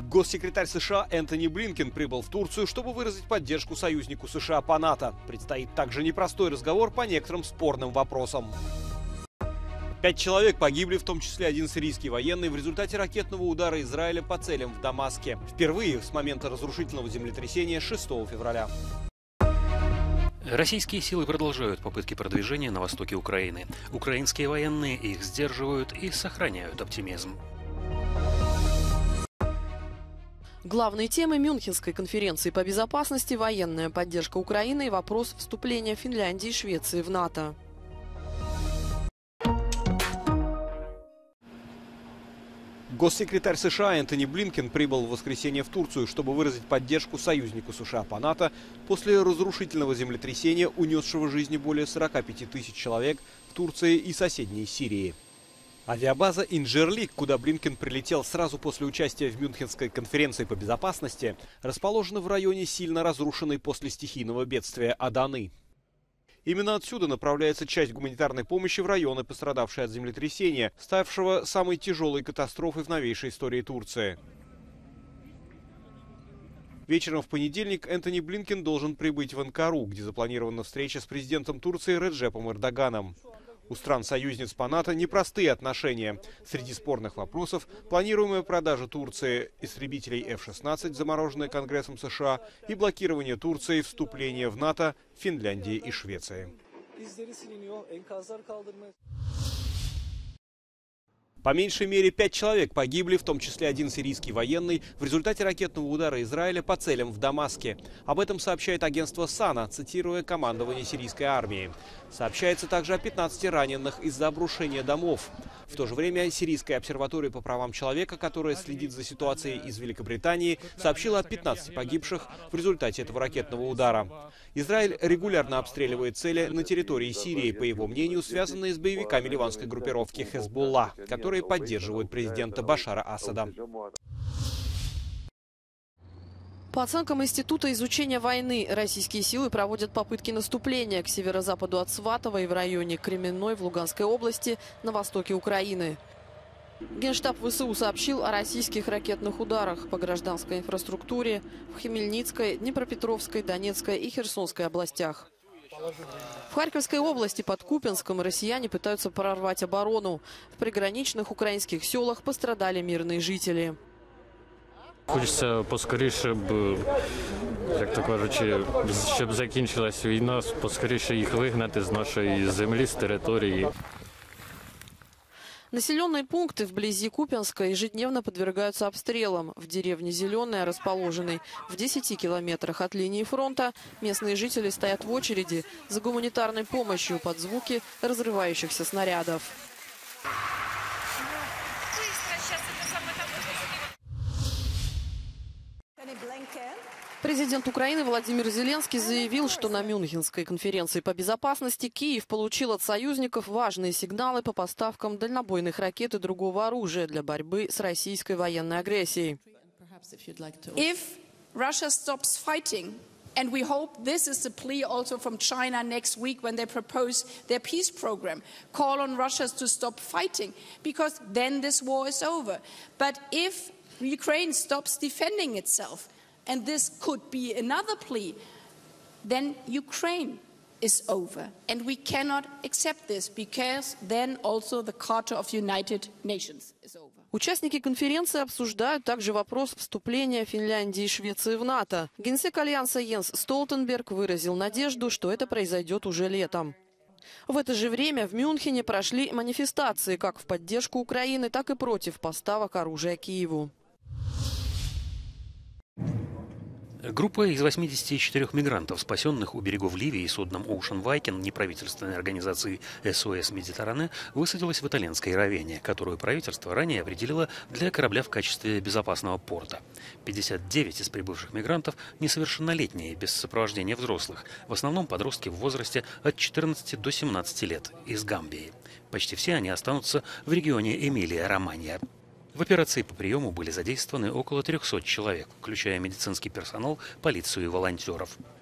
Госсекретарь США Энтони Блинкен прибыл в Турцию, чтобы выразить поддержку союзнику США по НАТО. Предстоит также непростой разговор по некоторым спорным вопросам. 5 человек погибли, в том числе один сирийский военный, в результате ракетного удара Израиля по целям в Дамаске. Впервые с момента разрушительного землетрясения 6 февраля. Российские силы продолжают попытки продвижения на востоке Украины. Украинские военные их сдерживают и сохраняют оптимизм. Главные темы Мюнхенской конференции по безопасности, военная поддержка Украины и вопрос вступления Финляндии и Швеции в НАТО. Госсекретарь США Энтони Блинкен прибыл в воскресенье в Турцию, чтобы выразить поддержку союзнику США по НАТО после разрушительного землетрясения, унесшего жизни более 45 тысяч человек в Турции и соседней Сирии. Авиабаза Инжерлик, куда Блинкен прилетел сразу после участия в Мюнхенской конференции по безопасности, расположена в районе, сильно разрушенной после стихийного бедствия Аданы. Именно отсюда направляется часть гуманитарной помощи в районы, пострадавшие от землетрясения, ставшего самой тяжелой катастрофой в новейшей истории Турции. Вечером в понедельник Энтони Блинкен должен прибыть в Анкару, где запланирована встреча с президентом Турции Реджепом Эрдоганом. У стран-союзниц по НАТО непростые отношения. Среди спорных вопросов планируемая продажа Турции истребителей F-16, замороженная Конгрессом США, и блокирование Турции вступления в НАТО, Финляндии и Швеции. По меньшей мере 5 человек погибли, в том числе один сирийский военный, в результате ракетного удара Израиля по целям в Дамаске. Об этом сообщает агентство САНА, цитируя командование сирийской армии. Сообщается также о 15 раненых из-за обрушения домов. В то же время Сирийская обсерватория по правам человека, которая следит за ситуацией из Великобритании, сообщила о 15 погибших в результате этого ракетного удара. Израиль регулярно обстреливает цели на территории Сирии, по его мнению, связанные с боевиками ливанской группировки Хезболла, которые поддерживают президента Башара Асада. По оценкам Института изучения войны, российские силы проводят попытки наступления к северо-западу от Сватова и в районе Кременной в Луганской области на востоке Украины. Генштаб ВСУ сообщил о российских ракетных ударах по гражданской инфраструктуре в Хмельницкой, Днепропетровской, Донецкой и Херсонской областях. В Харьковской области под Купянском россияне пытаются прорвать оборону. В приграничных українських селах пострадали мирные жители. Хочеться поскоріше, як то кажучи, щоб закінчилась війна, поскоріше їх вигнати з нашої землі, з території. Населенные пункты вблизи Купянска ежедневно подвергаются обстрелам. В деревне Зеленая, расположенной в 10 километрах от линии фронта, местные жители стоят в очереди за гуманитарной помощью под звуки разрывающихся снарядов. Президент Украины Владимир Зеленский заявил, что на Мюнхенской конференции по безопасности Киев получил от союзников важные сигналы по поставкам дальнобойных ракет и другого оружия для борьбы с российской военной агрессией. If Russia stops fighting, and we hope this is the plea also from China next week when they propose their peace program, call on Russia to stop fighting, because then this war is over. But if Ukraine stops defending itself, and this could be another plea, then Ukraine is over. And we cannot accept this, because then also the Charter of United Nations is over. Участники конференции обсуждают также вопрос вступления Финляндии и Швеции в НАТО. Генсек Альянса Йенс Столтенберг выразил надежду, что это произойдет уже летом. В это же время в Мюнхене прошли манифестации как в поддержку Украины, так и против поставок оружия Киеву. Группа из 84 мигрантов, спасенных у берегов Ливии судном Ocean Viking неправительственной организации SOS Медитеране, высадилась в итальянской Равенне, которую правительство ранее определило для корабля в качестве безопасного порта. 59 из прибывших мигрантов несовершеннолетние, без сопровождения взрослых, в основном подростки в возрасте от 14 до 17 лет, из Гамбии. Почти все они останутся в регионе Эмилия-Романья. В операции по приему были задействованы около 300 человек, включая медицинский персонал, полицию и волонтеров.